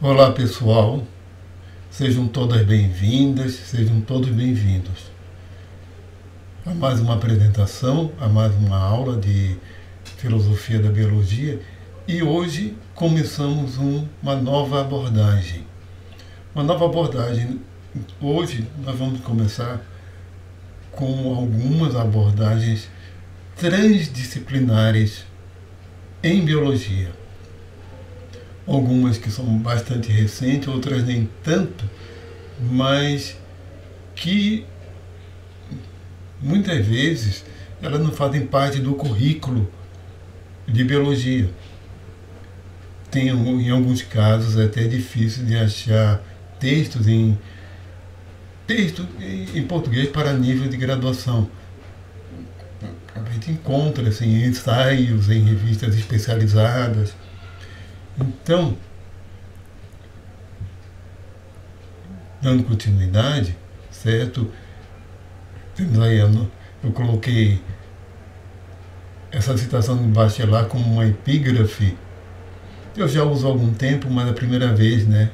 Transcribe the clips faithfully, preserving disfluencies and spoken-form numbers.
Olá pessoal, sejam todas bem-vindas, sejam todos bem-vindos a mais uma apresentação, a mais uma aula de Filosofia da Biologia, e hoje começamos um, uma nova abordagem. Uma nova abordagem, hoje nós vamos começar com algumas abordagens transdisciplinares em Biologia. Algumas que são bastante recentes, outras nem tanto, mas que muitas vezes elas não fazem parte do currículo de Biologia. Tem, em alguns casos, é até difícil de achar textos em, texto em português para nível de graduação. A gente encontra assim, ensaios em revistas especializadas. Então, dando continuidade, certo? Temos aí, eu, eu coloquei essa citação de Bachelard como uma epígrafe. Eu já uso há algum tempo, mas a primeira vez, né?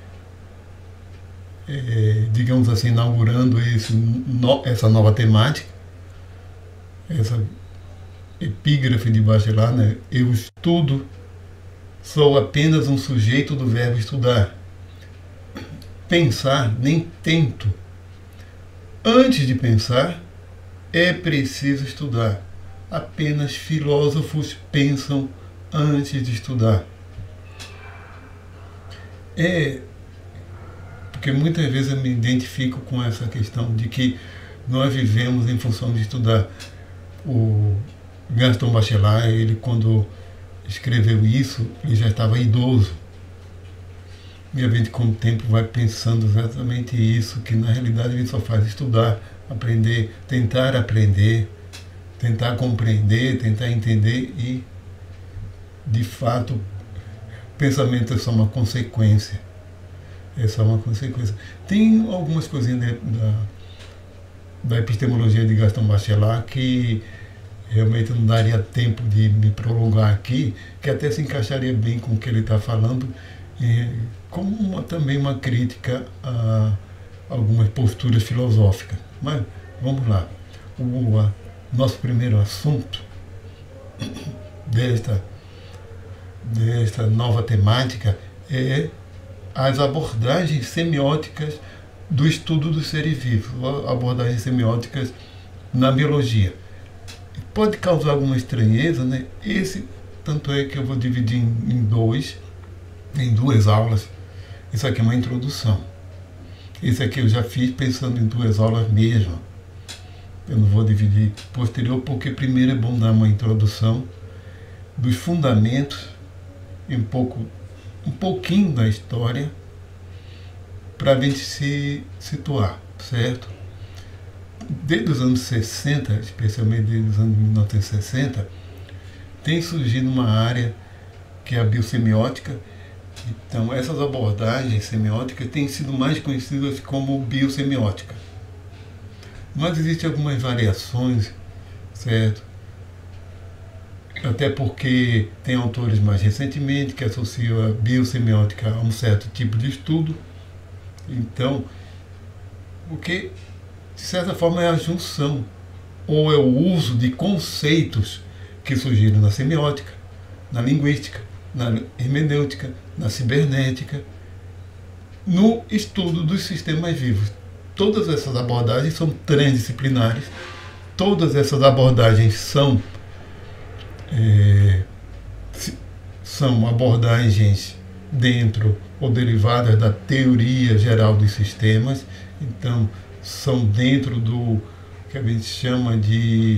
É, digamos assim, inaugurando esse, no, essa nova temática, essa epígrafe de Bachelard, né? Eu estudo. Sou apenas um sujeito do verbo estudar. Pensar, nem tento. Antes de pensar, é preciso estudar. Apenas filósofos pensam antes de estudar. É porque muitas vezes eu me identifico com essa questão de que nós vivemos em função de estudar. O Gaston Bachelard, ele quando escreveu isso, ele já estava idoso. E a gente com o tempo vai pensando exatamente isso, que na realidade a gente só faz estudar, aprender, tentar aprender, tentar compreender, tentar entender e, de fato, pensamento é só uma consequência. É só uma consequência. Tem algumas coisinhas da, da epistemologia de Gaston Bachelard que realmente não daria tempo de me prolongar aqui, que até se encaixaria bem com o que ele está falando, e como uma, também uma crítica a algumas posturas filosóficas. Mas vamos lá. O a, nosso primeiro assunto desta, desta nova temática é as abordagens semióticas do estudo dos seres vivos, abordagens semióticas na biologia. Pode causar alguma estranheza, né? Esse, tanto é que eu vou dividir em, em dois, em duas aulas. Isso aqui é uma introdução. Esse aqui eu já fiz pensando em duas aulas mesmo. Eu não vou dividir posterior, porque primeiro é bom dar uma introdução dos fundamentos e um pouco, um pouquinho da história para a gente se situar, certo? Desde os anos sessenta, especialmente desde os anos mil novecentos e sessenta, tem surgido uma área que é a biosemiótica. Então, essas abordagens semióticas têm sido mais conhecidas como biosemiótica. Mas existem algumas variações, certo? Até porque tem autores mais recentemente que associam a biosemiótica a um certo tipo de estudo. Então, o que de certa forma é a junção, ou é o uso de conceitos que surgiram na semiótica, na linguística, na hermenêutica, na cibernética, no estudo dos sistemas vivos. Todas essas abordagens são transdisciplinares, todas essas abordagens são, é, são abordagens dentro ou derivadas da teoria geral dos sistemas, então são dentro do que a gente chama de,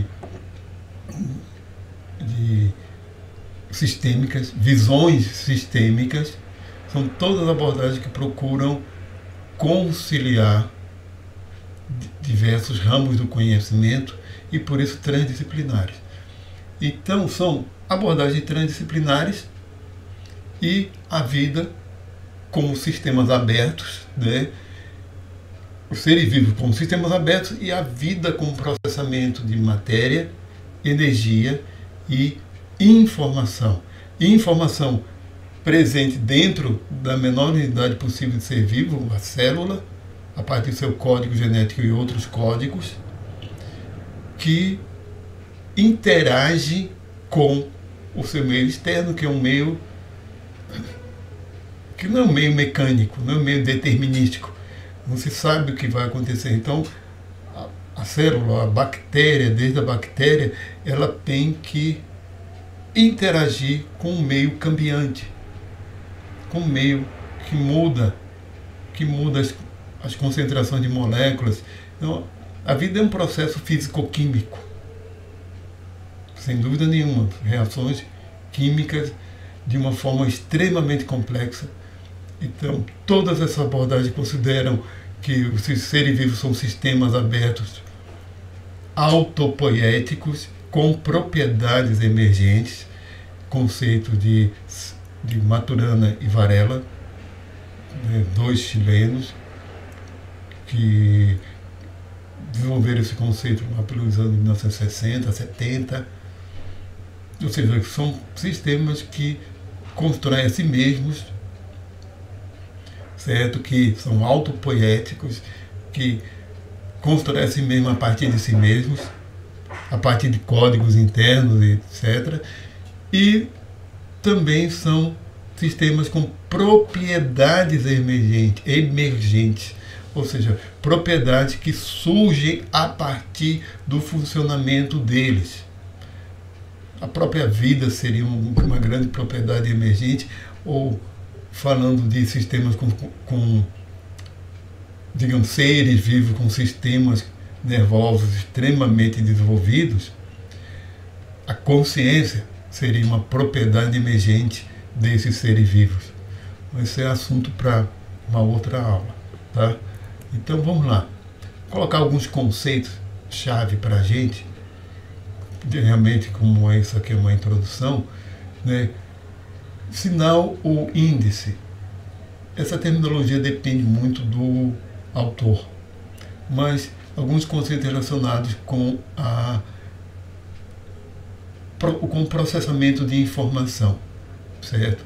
de sistêmicas, visões sistêmicas. São todas abordagens que procuram conciliar diversos ramos do conhecimento e por isso transdisciplinares. Então são abordagens transdisciplinares e a vida como sistemas abertos, né? Os seres vivos como sistemas abertos e a vida como processamento de matéria, energia e informação. E informação presente dentro da menor unidade possível de ser vivo, a célula, a partir do seu código genético e outros códigos, que interage com o seu meio externo, que é um meio que não é um meio mecânico, não é um meio determinístico. Não se sabe o que vai acontecer. Então, a, a célula, a bactéria, desde a bactéria, ela tem que interagir com o meio cambiante, com o meio que muda, que muda as, as concentrações de moléculas. Então, a vida é um processo físico-químico, sem dúvida nenhuma, reações químicas de uma forma extremamente complexa. Então, todas essas abordagens consideram que os seres vivos são sistemas abertos, autopoéticos, com propriedades emergentes, conceito de, de Maturana e Varela, né, dois chilenos, que desenvolveram esse conceito lá pelos anos mil novecentos e sessenta, setenta. Ou seja, são sistemas que constroem a si mesmos, certo? Que são autopoéticos, que constroem a si mesmos a partir de si mesmos, a partir de códigos internos, etcétera. E também são sistemas com propriedades emergentes, emergentes, ou seja, propriedades que surgem a partir do funcionamento deles. A própria vida seria uma grande propriedade emergente, ou falando de sistemas com, com digamos, seres vivos com sistemas nervosos extremamente desenvolvidos, a consciência seria uma propriedade emergente desses seres vivos. Mas esse é assunto para uma outra aula, tá? Então vamos lá, colocar alguns conceitos-chave para a gente, realmente, como isso aqui é uma introdução, né? Sinal ou índice. Essa terminologia depende muito do autor, mas alguns conceitos relacionados com, a, com o processamento de informação, certo?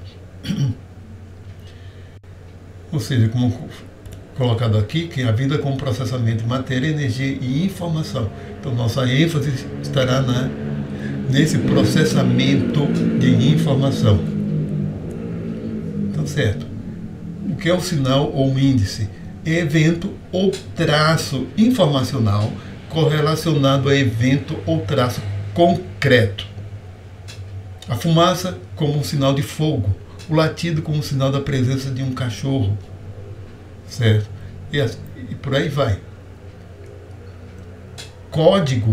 Ou seja, como colocado aqui, que a vida como processamento de matéria, energia e informação. Então, nossa ênfase estará na, nesse processamento de informação. Então, certo. O que é o sinal ou índice? É evento ou traço informacional correlacionado a evento ou traço concreto. A fumaça como um sinal de fogo, o latido como um sinal da presença de um cachorro, certo? E, e por aí vai. Código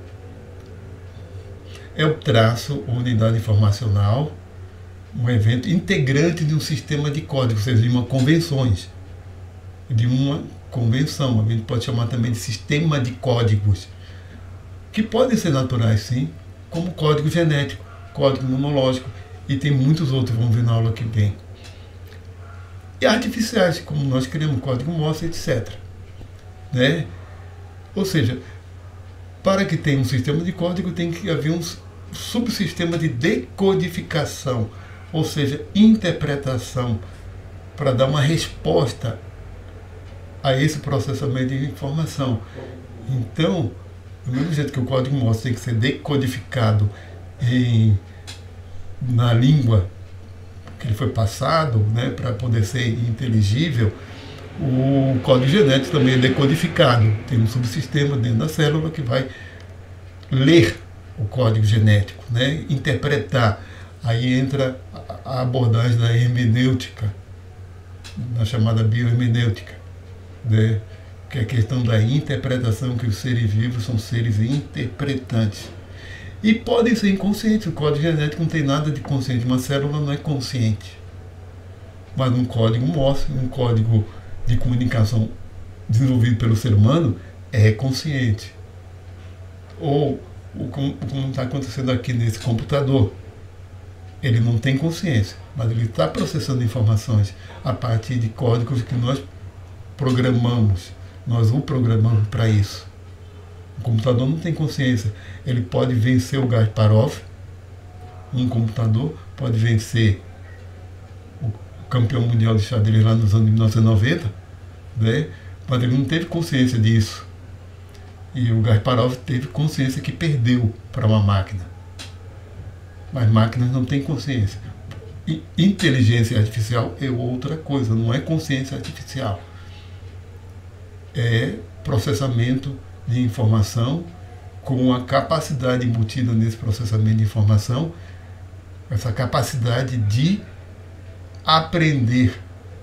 é o traço ou unidade informacional, um evento integrante de um sistema de códigos, ou seja, de uma convenções, de uma convenção. A gente pode chamar também de sistema de códigos, que podem ser naturais, sim, como código genético, código imunológico, e tem muitos outros, vamos ver na aula que vem. E artificiais, como nós criamos código Morse, etcétera. Né? Ou seja, para que tenha um sistema de código, tem que haver um subsistema de decodificação, ou seja, interpretação, para dar uma resposta a esse processamento de informação. Então, do mesmo jeito que o código Morse tem que ser decodificado em, na língua que ele foi passado, né, para poder ser inteligível, o código genético também é decodificado. Tem um subsistema dentro da célula que vai ler o código genético, né, interpretar. Aí entra a abordagem da hermenêutica, na chamada biohermenêutica, né, que é a questão da interpretação, que os seres vivos são seres interpretantes. E podem ser inconscientes. O código genético não tem nada de consciente. Uma célula não é consciente. Mas um código Morse, um código de comunicação desenvolvido pelo ser humano, é consciente. Ou, como está acontecendo aqui nesse computador, ele não tem consciência, mas ele está processando informações a partir de códigos que nós programamos. Nós o programamos para isso. O computador não tem consciência. Ele pode vencer o Kasparov, um computador pode vencer o campeão mundial de xadrez lá nos anos mil novecentos e noventa, né? Mas ele não teve consciência disso. E o Kasparov teve consciência que perdeu para uma máquina. Mas máquinas não têm consciência. E inteligência artificial é outra coisa, não é consciência artificial. É processamento de informação com a capacidade embutida nesse processamento de informação, essa capacidade de aprender,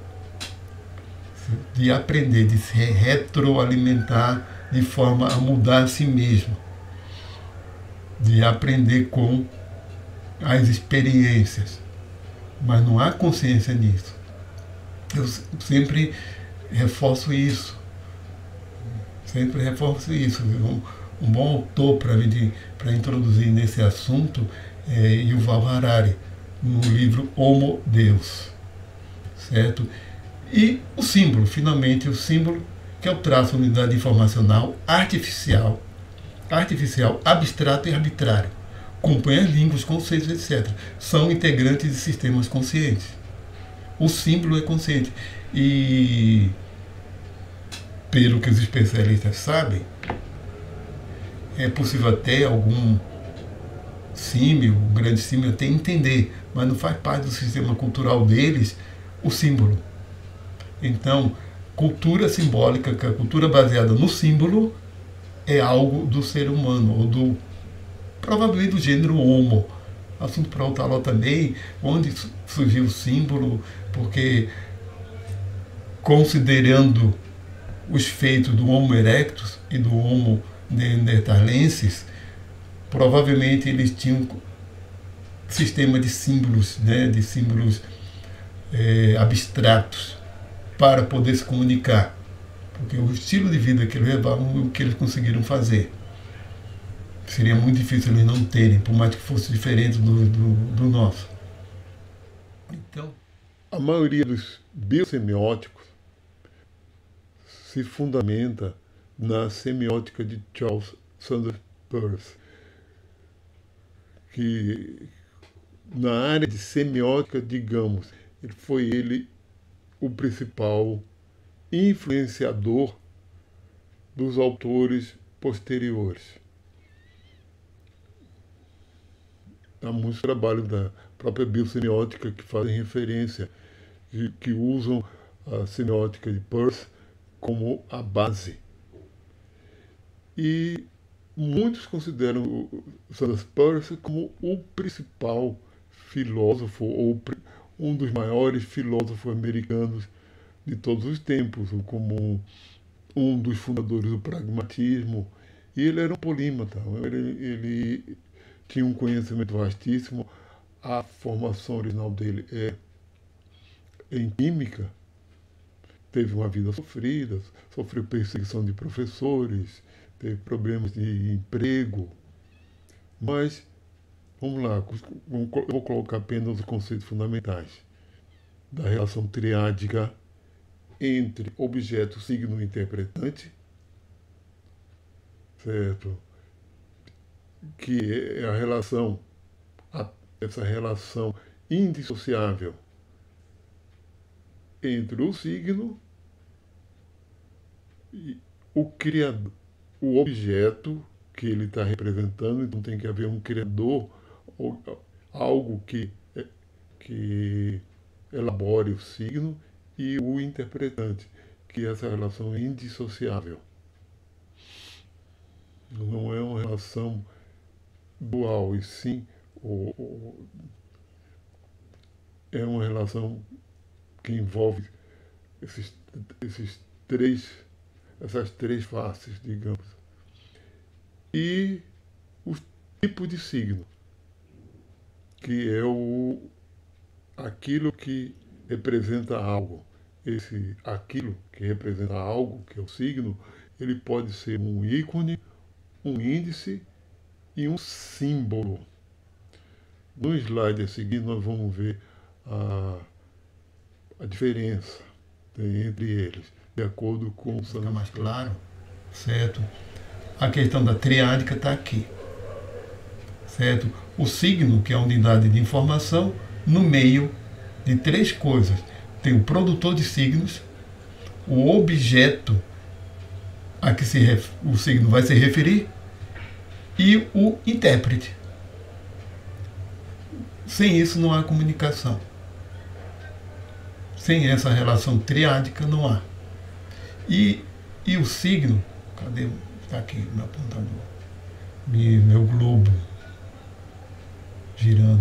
de aprender, de se retroalimentar de forma a mudar a si mesmo, de aprender com as experiências. Mas não há consciência nisso. Eu sempre reforço isso. Sempre reforço isso. Um, um bom autor para introduzir nesse assunto é Yuval Harari, no livro Homo Deus. Certo? E o símbolo, finalmente, o símbolo, que é o traço unidade informacional artificial, artificial, abstrato e arbitrário. Compõe as línguas, conceitos, etcétera. São integrantes de sistemas conscientes. O símbolo é consciente. E, pelo que os especialistas sabem, é possível até algum símio, um grande símio, até entender, mas não faz parte do sistema cultural deles o símbolo. Então, cultura simbólica, que é a cultura baseada no símbolo, é algo do ser humano, ou do provavelmente do gênero homo. Assunto para outra aula também, onde surgiu o símbolo, porque considerando os feitos do Homo erectus e do Homo neanderthalensis, provavelmente eles tinham um sistema de símbolos, né, de símbolos é, abstratos para poder se comunicar, porque o estilo de vida que eles levavam, o que eles conseguiram fazer. Seria muito difícil eles não terem, por mais que fosse diferente do, do, do nosso. Então, a maioria dos biosemióticos se fundamenta na semiótica de Charles Sanders Peirce, que na área de semiótica, digamos, ele foi ele o principal influenciador dos autores posteriores. Há muitos trabalhos da própria biosemiótica que fazem referência, que, que usam a semiótica de Peirce como a base. E muitos consideram o Sanders Peirce como o principal filósofo, ou um dos maiores filósofos americanos de todos os tempos, como um dos fundadores do pragmatismo. E ele era um polímata, ele, ele tinha um conhecimento vastíssimo. A formação original dele é em química. Teve uma vida sofrida, sofreu perseguição de professores, teve problemas de emprego. Mas, vamos lá, eu vou colocar apenas os conceitos fundamentais da relação triádica entre objeto, signo e interpretante, certo? Que é a relação, essa relação indissociável entre o signo e o criador, o objeto que ele está representando. Então tem que haver um criador, ou algo que, que elabore o signo, e o interpretante, que essa relação é indissociável. Não é uma relação dual, e sim ou, ou, é uma relação que envolve esses, esses três, essas três faces, digamos. E o tipo de signo, que é o, aquilo que representa algo. Esse aquilo que representa algo, que é o signo, ele pode ser um ícone, um índice e um símbolo. No slide a seguir nós vamos ver a, a diferença entre eles, de acordo com o Sanders. Fica mais claro, certo? A questão da triádica está aqui, certo? O signo, que é a unidade de informação, no meio de três coisas. Tem o produtor de signos, o objeto a que se ref, o signo vai se referir e o intérprete. Sem isso não há comunicação. Sem essa relação triádica não há. E, e o signo, cadê? Está aqui meu apontador, meu globo girando,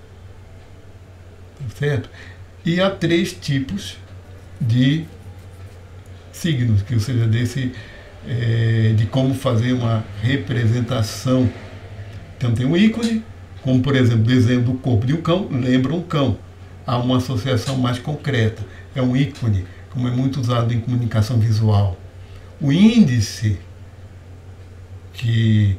certo? E há três tipos de signos, que ou seja, desse, é, de como fazer uma representação. Então tem um ícone, como por exemplo, o desenho do corpo de um cão, lembra um cão. Há uma associação mais concreta. É um ícone, como é muito usado em comunicação visual. O índice, que,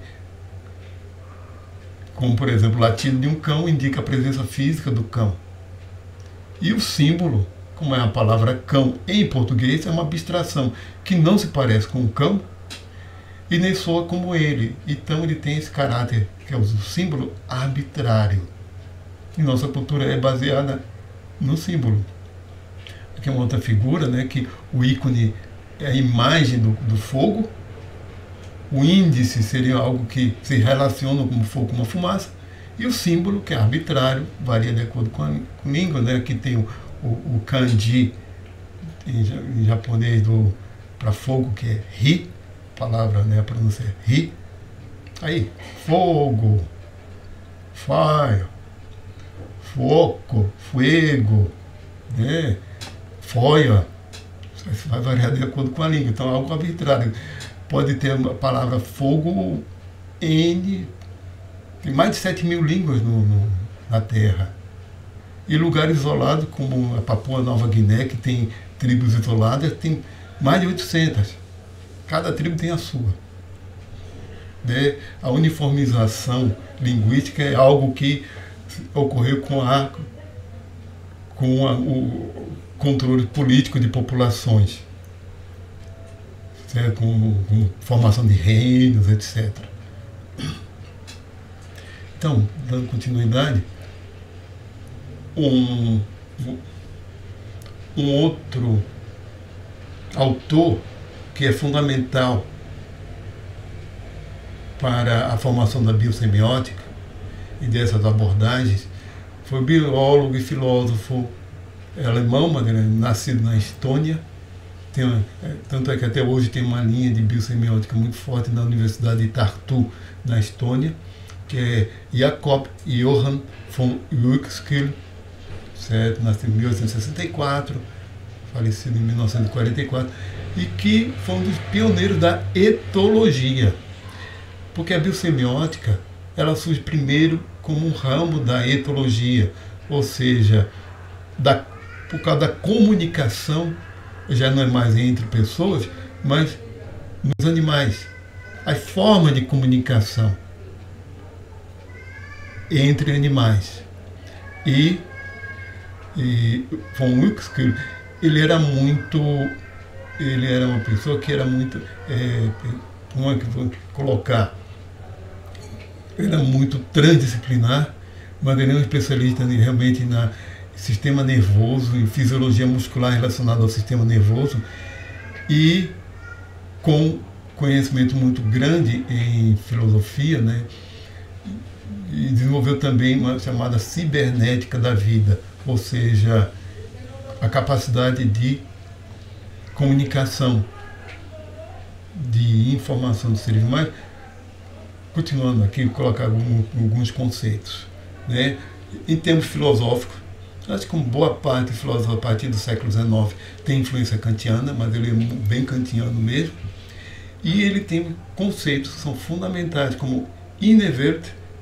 como por exemplo, o latido de um cão, indica a presença física do cão. E o símbolo, como é a palavra cão em português, é uma abstração que não se parece com o cão e nem soa como ele. Então ele tem esse caráter, que é o símbolo arbitrário. E nossa cultura é baseada no símbolo. Aqui é uma outra figura, né, que o ícone é a imagem do, do fogo, o índice seria algo que se relaciona com o fogo, com uma fumaça, e o símbolo, que é arbitrário, varia de acordo com a, com a língua, né? Aqui tem o, o, o kanji em, em japonês para fogo, que é ri, a palavra, né, a pronúncia é ri. Aí, fogo, fire, foco, fuego, né? Foia. Isso vai variar de acordo com a língua, então é algo arbitrário. Pode ter a palavra fogo N, tem mais de sete mil línguas no, no, na Terra. E lugares isolados, como a Papua Nova Guiné, que tem tribos isoladas, tem mais de oitocentas. Cada tribo tem a sua. Né? A uniformização linguística é algo que ocorreu com, a, com a, o controle político de populações, certo? Com, com formação de reinos, etcétera. Então, dando continuidade, um, um outro autor que é fundamental para a formação da biosemiótica e dessas abordagens foi o biólogo e filósofo alemão, mas ele é nascido na Estônia. Tem uma, tanto é que até hoje tem uma linha de biosemiótica muito forte na Universidade de Tartu, na Estônia, que é Jakob Johann von Uexküll, certo? Nascido em mil oitocentos e sessenta e quatro, falecido em mil novecentos e quarenta e quatro, e que foi um dos pioneiros da etologia, porque a biosemiótica ela surge primeiro como um ramo da etologia, ou seja, da, por causa da comunicação, já não é mais entre pessoas, mas nos animais, as formas de comunicação entre animais. E, e von Uexküll, ele era muito, ele era uma pessoa que era muito, é, como é que vou colocar, ele era muito transdisciplinar, mas ele é um especialista realmente na sistema nervoso, em fisiologia muscular relacionada ao sistema nervoso, e com conhecimento muito grande em filosofia, né? E desenvolveu também uma chamada cibernética da vida, ou seja, a capacidade de comunicação, de informação dos seres humanos. Continuando aqui, vou colocar alguns conceitos, né? Em termos filosóficos, acho que como boa parte de filósofos a partir do século dezenove tem influência kantiana, mas ele é bem kantiano mesmo, e ele tem conceitos que são fundamentais, como innerwelt,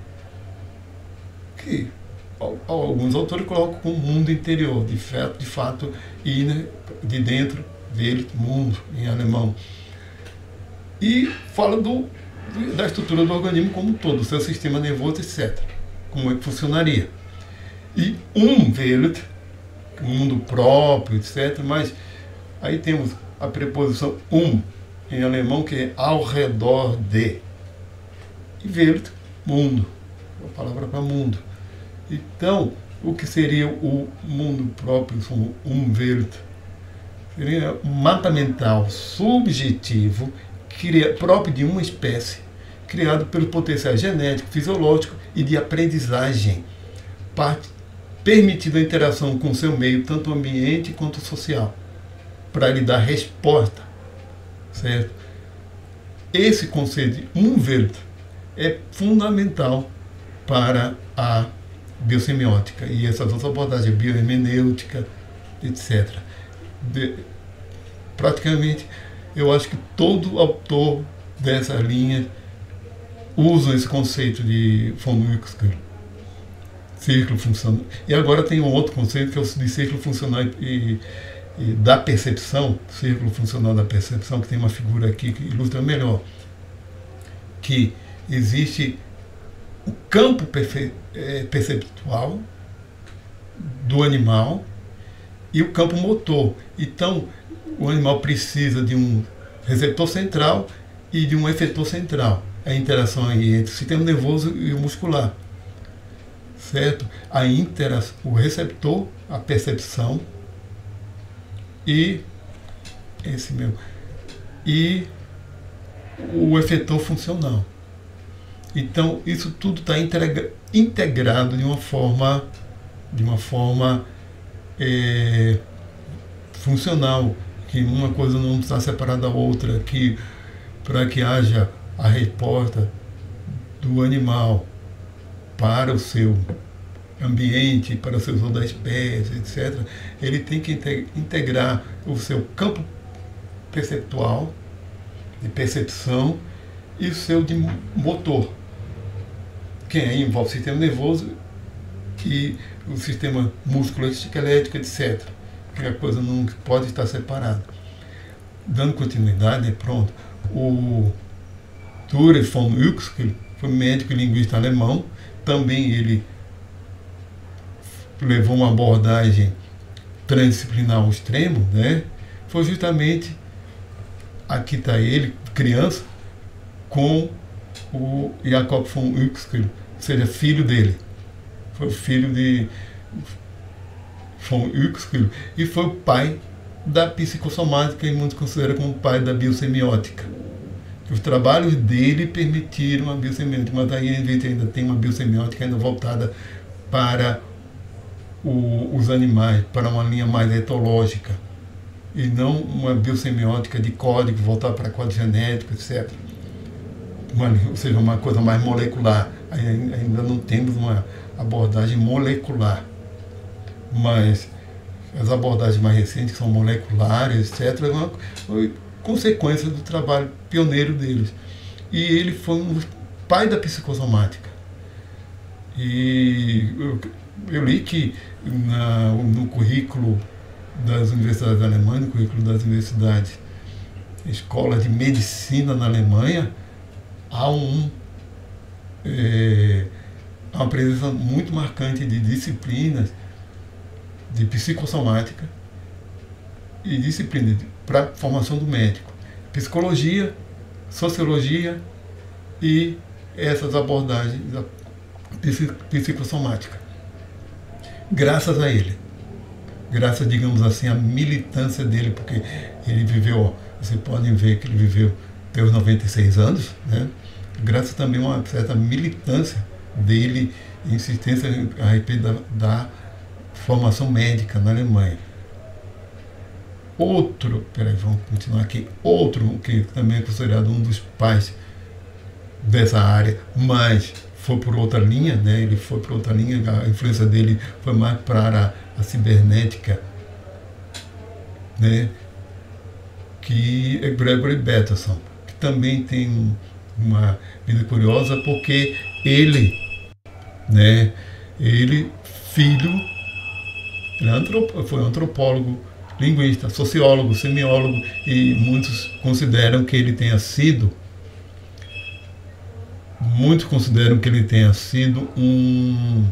que alguns autores colocam como mundo interior, de fato, de fato inner, de dentro, Welt, mundo, em alemão. E fala do, da estrutura do organismo como um todo, do seu sistema nervoso, etcétera. Como é que funcionaria. E Umwelt, um mundo próprio, etcétera. Mas aí temos a preposição um, em alemão, que é ao redor de. E Welt, mundo. A palavra para mundo. Então, o que seria o mundo próprio, o Umwelt. Seria um mapa mental subjetivo, cria, próprio de uma espécie, criado pelo potencial genético, fisiológico e de aprendizagem, parte, permitindo a interação com o seu meio, tanto ambiente quanto social, para lhe dar resposta, certo? Esse conceito de Umwelt é fundamental para a biosemiótica e essas outras abordagens, biohermenêutica, etcétera. De, praticamente, eu acho que todo autor dessa linha usa esse conceito de von Uexküll, círculo funcional. E agora tem um outro conceito que é o de círculo funcional e, e da percepção, círculo funcional da percepção, que tem uma figura aqui que ilustra melhor, que existe o campo perfe, é, perceptual do animal e o campo motor. Então, o animal precisa de um receptor central e de um efetor central. A interação aí entre o sistema nervoso e o muscular. Certo? A interação, o receptor, a percepção e esse meu e o efetor funcional. Então, isso tudo está integrado de uma forma de uma forma é, funcional, que uma coisa não está separada da outra, que para que haja a resposta do animal para o seu ambiente, para o seu uso da espécie, etcétera, ele tem que integrar o seu campo perceptual, de percepção, e o seu de motor, que aí envolve o sistema nervoso e o sistema músculo-esquelético, etcétera. Que a coisa não pode estar separada. Dando continuidade, pronto, o Ture von Uexküll foi médico e linguista alemão. Também ele levou uma abordagem transdisciplinar ao extremo, né? Foi justamente, aqui está ele, criança, com o Jakob von Uexküll, ou seja, filho dele. Foi o filho de von Uexküll e foi o pai da psicossomática e muitos consideram como o pai da biosemiótica. Os trabalhos dele permitiram a biosemiótica, mas aí a gente ainda tem uma biosemiótica ainda voltada para o, os animais, para uma linha mais etológica, e não uma biosemiótica de código voltada para código genético, etcétera. Uma, ou seja, uma coisa mais molecular. Aí ainda não temos uma abordagem molecular, mas as abordagens mais recentes, que são moleculares, etcétera, é uma consequência do trabalho pioneiro deles. E ele foi um pai da psicossomática. E eu, eu li que na, no currículo das universidades alemãs, no currículo das universidades, escolas de medicina na Alemanha, há um, é, uma presença muito marcante de disciplinas de psicossomática e disciplina para a formação do médico. Psicologia, sociologia e essas abordagens da psicossomática. Graças a ele. Graças, digamos assim, à militância dele, porque ele viveu, vocês podem ver que ele viveu até os noventa e seis anos, né? Graças também a uma certa militância dele, insistência a respeito da, da formação médica na Alemanha. Outro, peraí, vamos continuar aqui, outro que também é considerado um dos pais dessa área, mas foi por outra linha, né? Ele foi por outra linha, a influência dele foi mais para a, a cibernética, né? Que é Gregory Bateson, que também tem uma vida curiosa, porque ele, né, ele, filho, ele é antropo, foi antropólogo, linguista, sociólogo, semiólogo, e muitos consideram que ele tenha sido, muitos consideram que ele tenha sido um,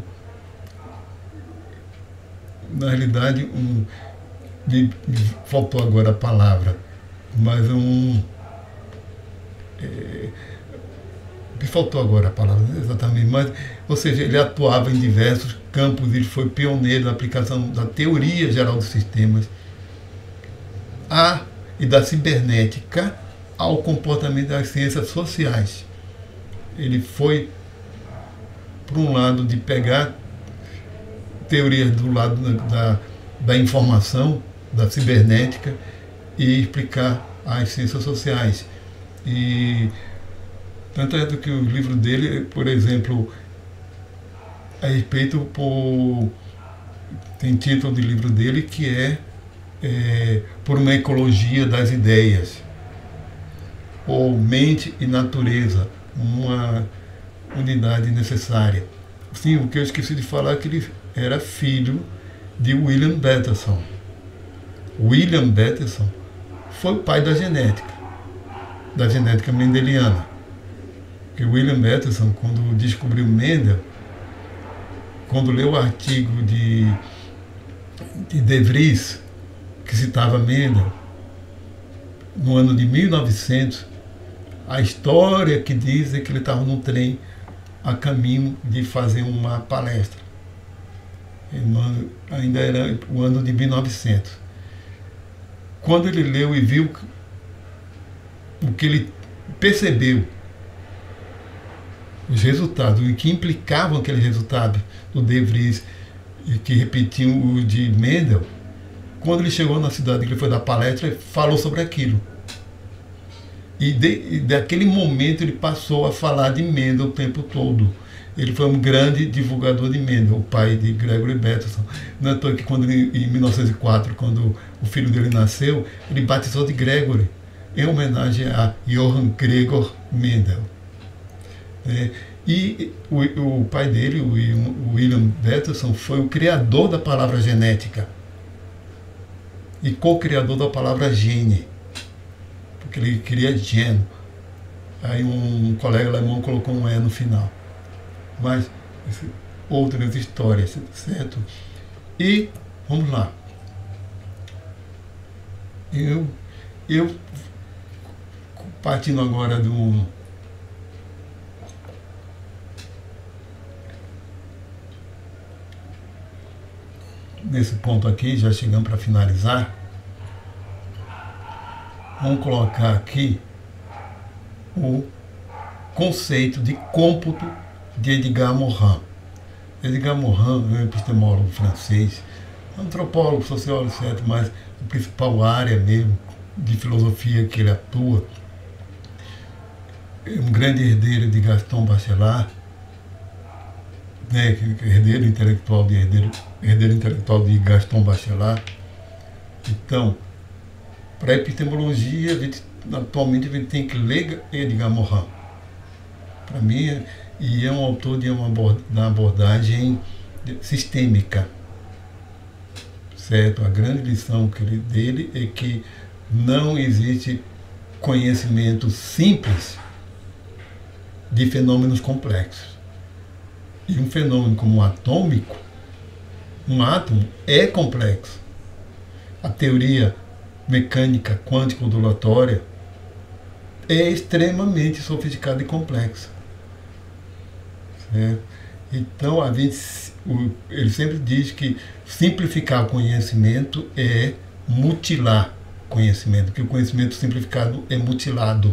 na realidade, um, de, de, faltou agora a palavra, mas um, é, faltou agora a palavra exatamente, mas, ou seja, ele atuava em diversos campos, ele foi pioneiro na aplicação da teoria geral dos sistemas a, e da cibernética ao comportamento das ciências sociais. Ele foi, por um lado, de pegar teorias do lado da, da informação, da cibernética, e explicar as ciências sociais. E tanto é do que o livro dele, por exemplo, a respeito por, tem título de livro dele que é, é Por uma Ecologia das Ideias, ou Mente e Natureza, uma unidade necessária. Sim, o que eu esqueci de falar é que ele era filho de William Bateson. William Bateson foi o pai da genética, da genética mendeliana. Porque William Bateson, quando descobriu Mendel, quando leu o artigo de, de De Vries, que citava Mendel, no ano de mil e novecentos, a história que diz é que ele estava num trem a caminho de fazer uma palestra. Ele, ainda era o ano de mil e novecentos. Quando ele leu e viu o que ele percebeu, os resultados, o que implicavam aqueles resultados do De Vries, e que repetiam o de Mendel, quando ele chegou na cidade que ele foi dar palestra, ele falou sobre aquilo. E, de, e daquele momento ele passou a falar de Mendel o tempo todo. Ele foi um grande divulgador de Mendel, o pai de Gregory Bateson. Não é à toa que quando ele, em mil novecentos e quatro, quando o filho dele nasceu, ele batizou de Gregory, em homenagem a Johann Gregor Mendel. É, e o, o pai dele, o William Bateson, foi o criador da palavra genética e co-criador da palavra gene, porque ele queria gene. Aí um colega alemão colocou um E no final. Mas outras histórias, certo? E vamos lá. Eu, eu partindo agora do nesse ponto aqui, já chegamos para finalizar. Vamos colocar aqui o conceito de cômputo de Edgar Morin. Edgar Morin é um epistemólogo francês, antropólogo, sociólogo, certo, mas a principal área mesmo de filosofia que ele atua é um grande herdeiro de Gaston Bachelard, né, herdeiro intelectual de herdeiro, herdeiro intelectual de Gaston Bachelard. Então, para a epistemologia, a gente, atualmente a gente tem que ler Edgar Morin. Para mim, e é um autor de uma abordagem sistêmica, certo? A grande lição dele é que não existe conhecimento simples de fenômenos complexos. E um fenômeno como o atômico, um átomo, é complexo. A teoria mecânica quântico-ondulatória é extremamente sofisticada e complexa. Certo? Então, a gente, ele sempre diz que simplificar o conhecimento é mutilar conhecimento, que o conhecimento simplificado é mutilado.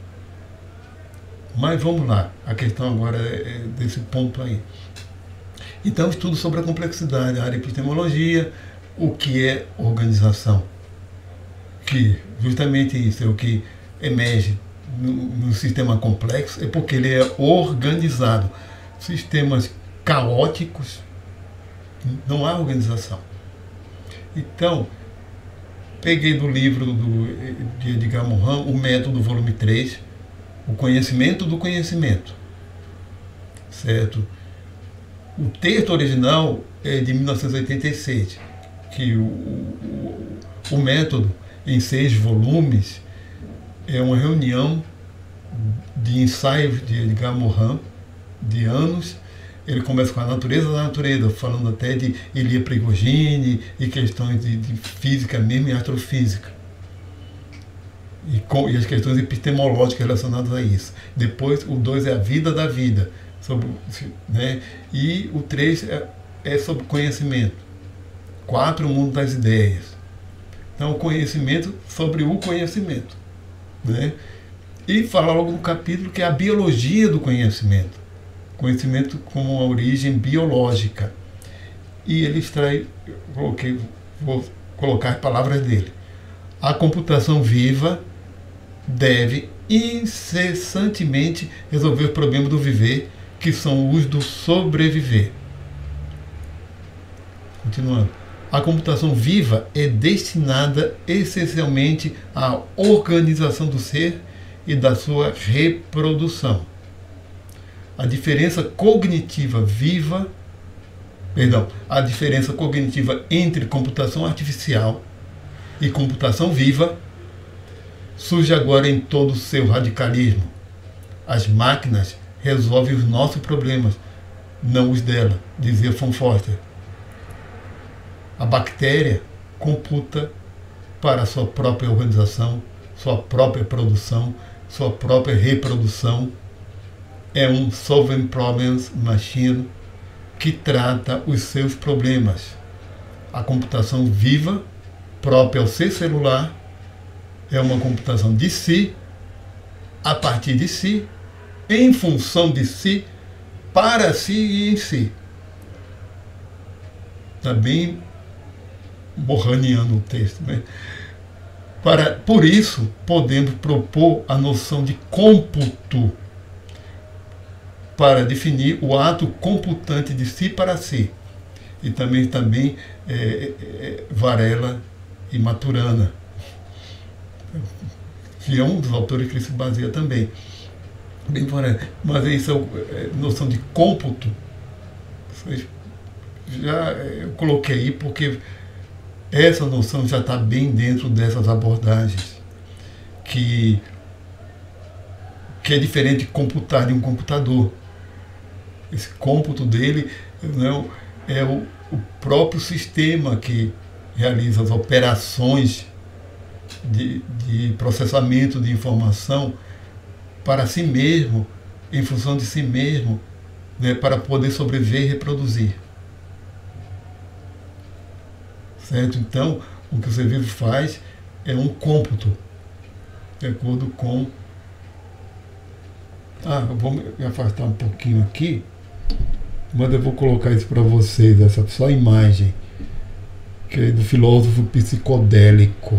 Mas vamos lá, a questão agora é desse ponto aí. Então, estudo sobre a complexidade, a área de epistemologia, o que é organização. Que justamente isso é o que emerge no, no sistema complexo, é porque ele é organizado. Sistemas caóticos, não há organização. Então, peguei do livro do, de Edgar Morin, o Método, volume três, o conhecimento do conhecimento, certo? O texto original é de mil novecentos e oitenta e seis, que o, o, o método, em seis volumes, é uma reunião de ensaios de Edgar Morin, de anos. Ele começa com a natureza da natureza, falando até de Elia Prigogine e questões de, de física mesmo e astrofísica. e, com, e as questões epistemológicas relacionadas a isso. Depois, o dois é a vida da vida, sobre, né? E o três é, é sobre conhecimento. Quatro, o mundo das ideias. Então, o conhecimento sobre o conhecimento, né? E fala logo no capítulo que é a biologia do conhecimento. Conhecimento como uma origem biológica. E ele extrai, eu coloquei, vou colocar as palavras dele. A computação viva deve incessantemente resolver os problemas do viver, que são os do sobreviver. Continuando. A computação viva é destinada essencialmente à organização do ser e da sua reprodução. A diferença cognitiva viva, perdão, a diferença cognitiva entre computação artificial e computação viva surge agora em todo o seu radicalismo. As máquinas resolvem os nossos problemas, não os dela, dizia von Foster. A bactéria computa para sua própria organização, sua própria produção, sua própria reprodução. É um solving problems machine que trata os seus problemas. A computação viva, própria ao ser celular, é uma computação de si, a partir de si, em função de si, para si e em si. Está bem borraniano o texto, né? Para, por isso, podemos propor a noção de cômputo para definir o ato computante de si para si. E também, também é, é, Varela e Maturana, que é um dos autores que ele se baseia também. Bem, mas isso é a noção de cômputo. Já eu coloquei aí porque essa noção já está bem dentro dessas abordagens, que, que é diferente de computar de um computador. Esse cômputo dele não, é o, o próprio sistema que realiza as operações de, de processamento de informação para si mesmo, em função de si mesmo, né, para poder sobreviver e reproduzir. Certo? Então, o que o ser vivo faz é um cômputo, de acordo com... Ah, eu vou me afastar um pouquinho aqui, mas eu vou colocar isso para vocês, essa só imagem, que é do filósofo psicodélico,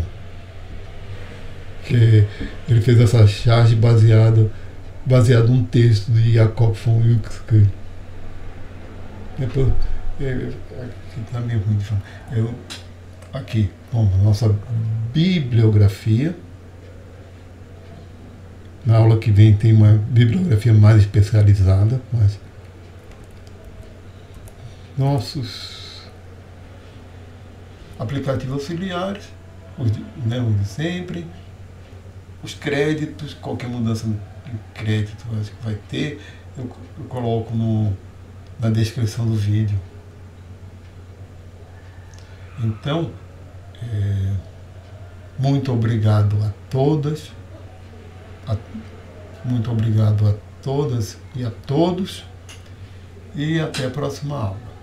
que ele fez essa charge baseado, baseado num texto de Jacob von Uexküll. Depois, é, aqui está meio ruim de falar. Eu, aqui, bom, nossa bibliografia. Na aula que vem tem uma bibliografia mais especializada, mas nossos aplicativos auxiliares, os de, né, os de sempre, os créditos, qualquer mudança de crédito acho que vai ter, eu, eu coloco no, na descrição do vídeo. Então, é, muito obrigado a todas, a, muito obrigado a todas e a todos, e até a próxima aula.